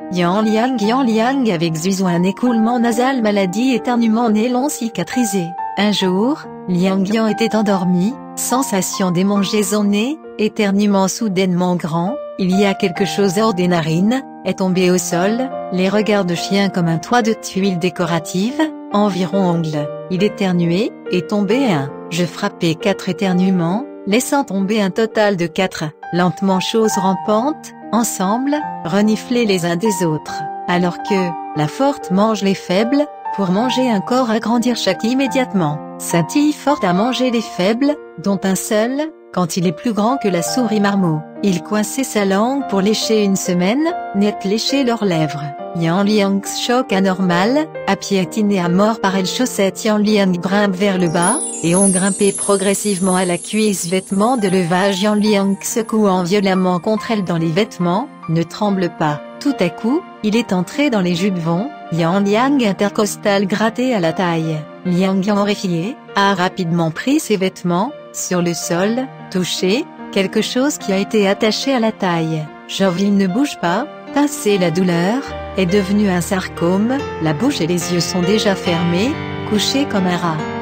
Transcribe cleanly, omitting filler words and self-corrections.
Yan Liang avec Zuzu, un écoulement nasal, maladie, éternuement, nez long cicatrisé. Un jour, Liang Yan était endormi, sensation démangeaison nez, éternuement soudainement grand, il y a quelque chose hors des narines, est tombé au sol, les regards de chien comme un toit de tuiles décoratives, environ ongles, il éternuait, est tombé un, je frappais 4 éternuements, laissant tomber un total de 4, lentement chose rampante, ensemble, renifler les uns des autres, alors que, la forte mange les faibles, pour manger un corps agrandir chaque immédiatement, scintille forte à manger les faibles, dont un seul, quand il est plus grand que la souris marmot, il coinçait sa langue pour lécher une semaine, net lécher leurs lèvres. Yan Liang's choc anormal, à piétiner à mort par elle chaussette. Yan Liang grimpe vers le bas, et on grimpait progressivement à la cuisse vêtements de levage. Yan Liang secouant violemment contre elle dans les vêtements, ne tremble pas, tout à coup, il est entré dans les jupons, Yan Liang intercostal gratté à la taille. Liang Yan horrifié, a rapidement pris ses vêtements, sur le sol, touché, quelque chose qui a été attaché à la taille. Jovine ne bouge pas, pincé la douleur, est devenu un sarcome, la bouche et les yeux sont déjà fermés, couché comme un rat.